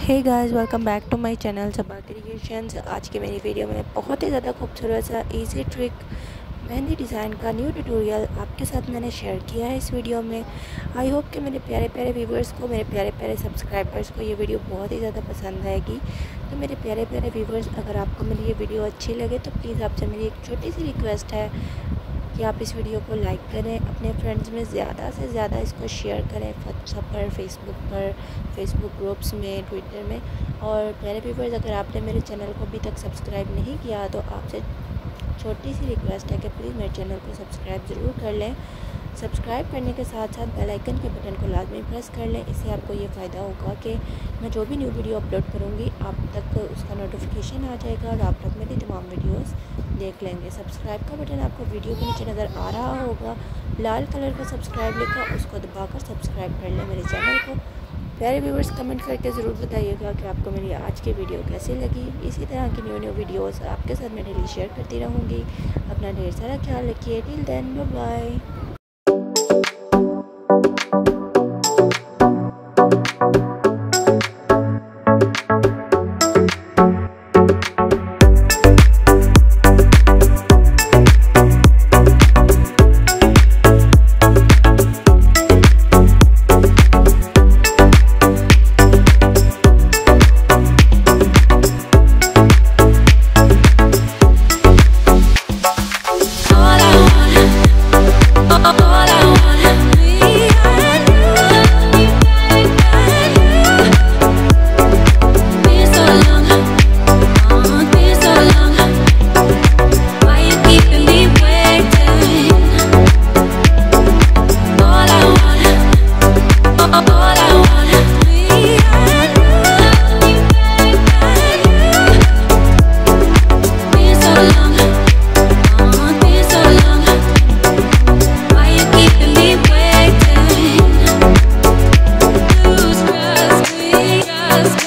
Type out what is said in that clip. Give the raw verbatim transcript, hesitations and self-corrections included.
Hey guys, welcome back to my channel Saba creations. आज की मेरी वीडियो में बहुत ही ज़्यादा खूबसूरत सा इजी ट्रिक मेहंदी डिज़ाइन का न्यू ट्यूटोरियल आपके साथ मैंने शेयर किया है इस वीडियो में। आई होप कि मेरे प्यारे प्यारे व्यूवर्स को, मेरे प्यारे प्यारे सब्सक्राइबर्स को ये वीडियो बहुत ही ज़्यादा पसंद आएगी। तो मेरे प्यारे प्यारे व्यूवर्स, अगर आपको मेरी ये वीडियो अच्छी लगे तो प्लीज़ आपसे मेरी एक छोटी सी रिक्वेस्ट है कि आप इस वीडियो को लाइक करें, अपने फ्रेंड्स में ज़्यादा से ज़्यादा इसको शेयर करें, व्हाट्सएप पर, फेसबुक पर, फेसबुक ग्रुप्स में, ट्विटर में। और प्यारे व्यूवर्स, अगर आपने मेरे चैनल को अभी तक सब्सक्राइब नहीं किया तो आपसे छोटी सी रिक्वेस्ट है कि प्लीज़ मेरे चैनल को सब्सक्राइब ज़रूर कर लें। सब्सक्राइब करने के साथ साथ बेल आइकन के बटन को लाजमी प्रेस कर लें। इससे आपको ये फ़ायदा होगा कि मैं जो भी न्यू वीडियो अपलोड करूँगी आप तक उसका नोटिफिकेशन आ जाएगा और आप तक मेरी तमाम वीडियोस देख लेंगे। सब्सक्राइब का बटन आपको वीडियो के नीचे नज़र आ रहा होगा, लाल कलर का सब्सक्राइब लिखा, उसको दबाकर सब्सक्राइब कर लें मेरे चैनल को। प्यारे व्यूवर्स, कमेंट करके ज़रूर बताइएगा कि आपको मेरी आज की वीडियो कैसी लगी। इसी तरह की न्यू न्यू वीडियोस आपके साथ मैं डेली शेयर करती रहूँगी। अपना ढेर सारा ख्याल रखिए। Till then, bye bye. Just